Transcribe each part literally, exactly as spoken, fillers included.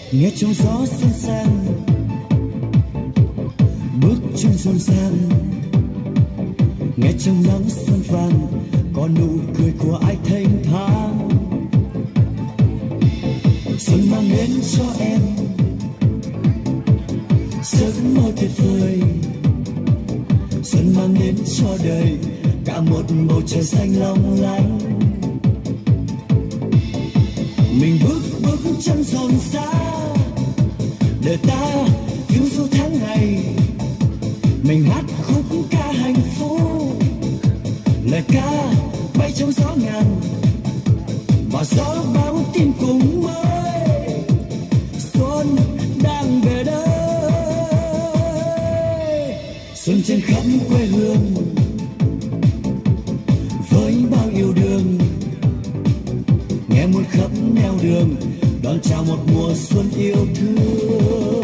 nghe trong gió xuân sang, bước chân rộn ràng, nghe trong nắng xuân vàng, có nụ cười của ai thênh thang. Xuân mang đến cho em giấc mơ tuyệt vời, xuân mang đến cho đời cả một bầu trời xanh long lanh. Mình bước bước chân rộn rã, đời ta phiêu du tháng ngày. Mình hát khúc ca hạnh phúc, lời ca bay trong gió ngàn, và gió bao tim cùng mới. Xuân đang về đây, xuân trên khắp quê hương với bao yêu đương, nghe muôn khắp nẻo đường đón chào một mùa xuân yêu thương.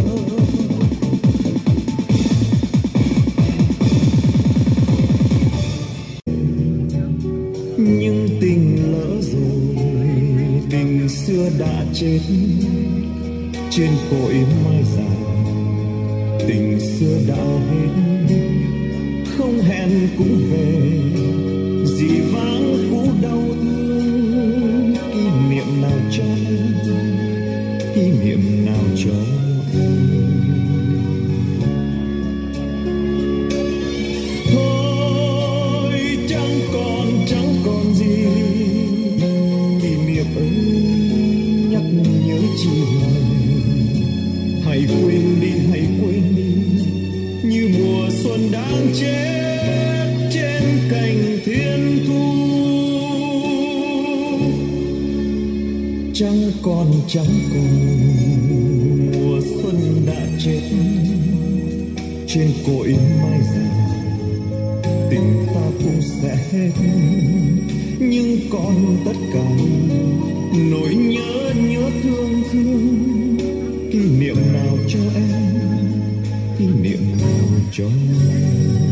Nhưng tình lỡ rồi, tình xưa đã chết trên cội mai già. Tình xưa đã hết, không hẹn cũng về, dì vãng cũ đau thương. Kỷ niệm nào cho em, kỷ niệm nào cho em. Thôi chẳng còn, chẳng còn gì, kỷ niệm ấy nhắc nhớ chi hoài. Hãy quên đi, hãy quên đi, như mùa xuân đang chết trên cành thiên thu. Chẳng còn, chẳng còn, mùa xuân đã chết trên cội mai già. Tình ta cũng sẽ hết, nhưng còn tất cả nỗi nhớ, nhớ thương thương. Kỷ niệm nào cho em, kỷ niệm nào cho em.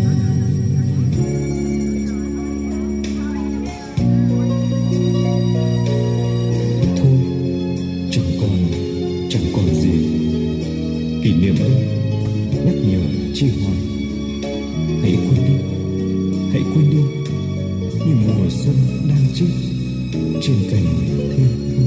Thôi chẳng còn, chẳng còn gì, kỷ niệm ấy nhắc nhở chi hoài. Hãy quên đi, hãy quên đi, như mùa xuân đang chết trên cành thiên thu.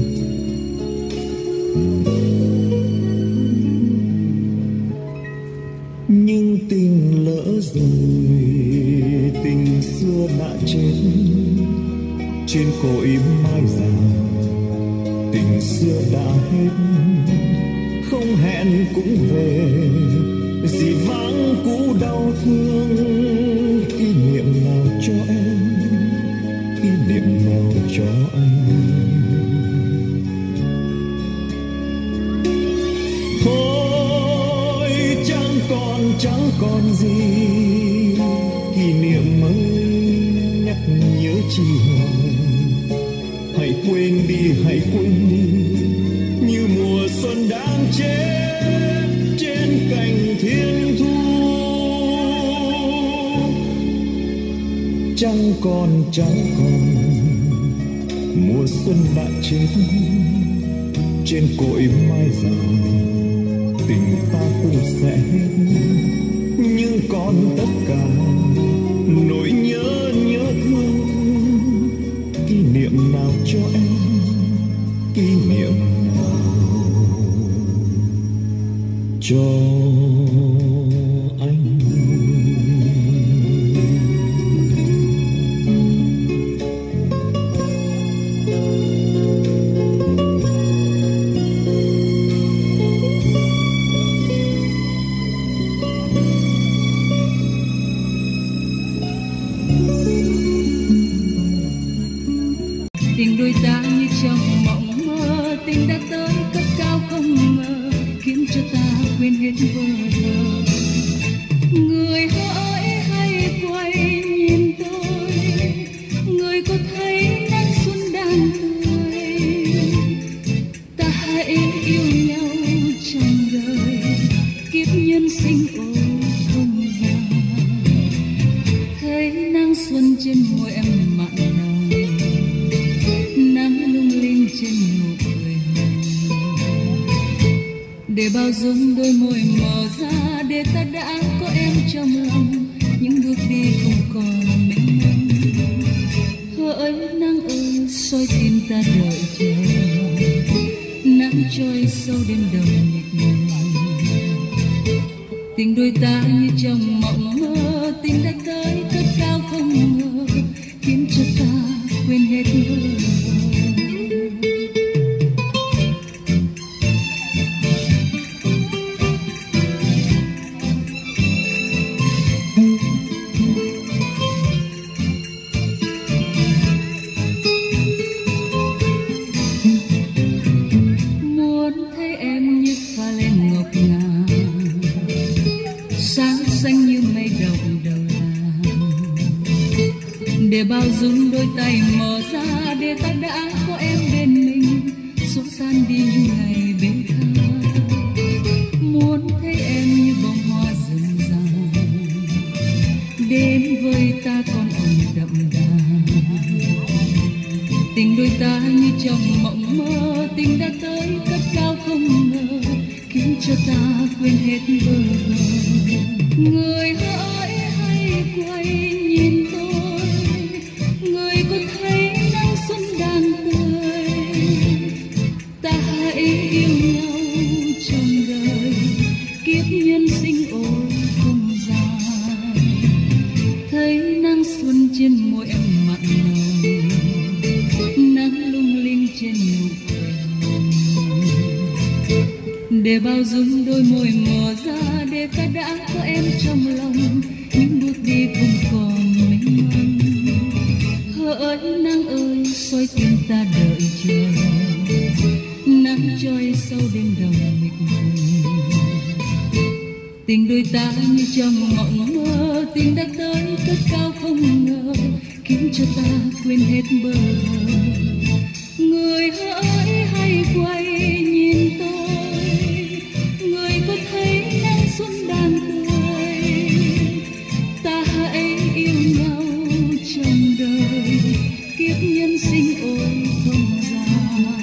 Nhưng tình lỡ rồi, tình xưa đã chết trên cội mai già. Tình xưa đã hết, không hẹn cũng về, dì vãng cũ đau thương. Kỷ niệm nào cho em, kỷ niệm nào cho anh. Thôi chẳng còn, chẳng còn gì, kỷ niệm ấy nhắc nhớ chi hoài. Hãy quên đi, hãy quên đi, như mùa xuân đang chết trên cành thiên thu. Chẳng còn, chẳng còn, mùa xuân đã chết trên cội mai già. Tình ta cũng sẽ hết, nhưng còn tất cả nỗi nhớ, nhớ thương. Kỷ niệm nào cho em, kỷ niệm nào cho anh. Tình đôi ta như trong mộng mơ, tình đã tới cấp cao không ngờ, khiến cho ta quên hết vơ vơ. Người hỡi hãy quay nhìn tôi, người có thấy nắng xuân đang tươi. Ta hãy yêu nhau trong đời, kiếp nhân sinh ô không già. Thấy nắng xuân trên môi em mặn nồng, nắng lung linh trên nụ cười hồng. để bao dung đôi môi mở ra, để ta đã có em trong lòng, những bước đi không còn mênh mông. Hỡi nắng ơi soi tim ta đợi chờ, nắng trôi sâu đêm đông mịt mùng. Tình đôi ta như trong mộng mơ, tình đã tới cất cao không ngờ, khiến cho ta quên hết bơ vơ. Để bao dung đôi tay mở ra, để ta đã có em bên mình, xót tan đi những ngày bế tha. Muốn thấy em như bông hoa rừng già, đến với ta còn ẩn đậm đà. Tình đôi ta như trong mộng mơ, tình đã tới cất cao không ngờ, khiến cho ta quên hết bơ vơ. Người hỡi hãy quay nhìn tôi, người có thấy nắng xuân đang tươi, ta hãy yêu nhau trong đời, kiếp nhân sinh ôi không dài. Thấy nắng xuân trên môi em mặn nồng, nắng lung linh trên nụ cười hồng. Để bao dung đôi môi mở ra, để ta đã có em trong lòng, những bước đi không còn mênh mông. Hỡi nắng ơi soi tim ta đợi chờ, nắng trôi sâu đêm đông mịt mùng. Tình đôi ta như trong mộng mơ, tình đã tới cất cao không ngờ, khiến cho ta quên hết bơ vơ. Người hỡi hãy quay nhìn tôi, người có thấy nắng xuân đang tươi, ta hãy yêu nhau trong đời, kiếp nhân sinh ôi không dài.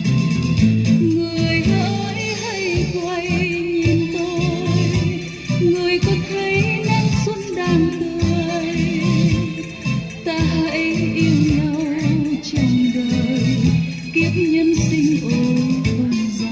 Người hỡi hãy quay nhìn tôi, người có thấy nắng xuân đang tươi, ta hãy yêu nhau trong đời, kiếp nhân sinh ôi không dài.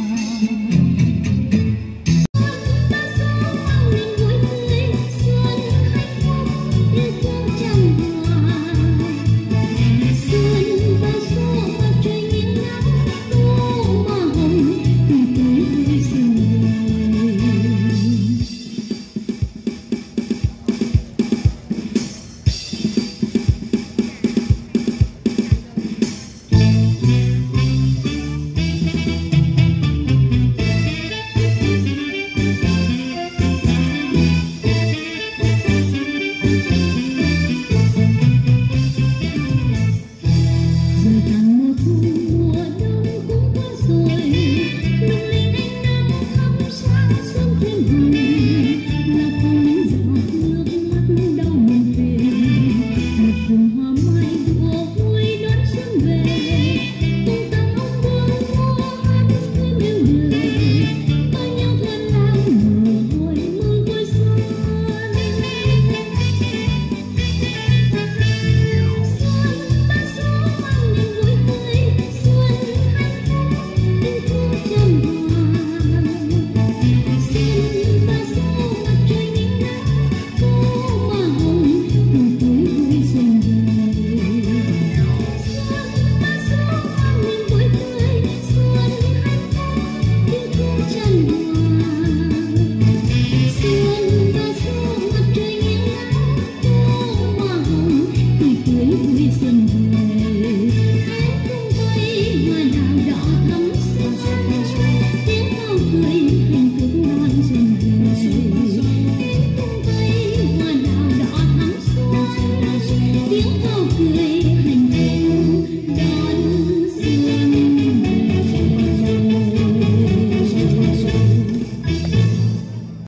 Xuân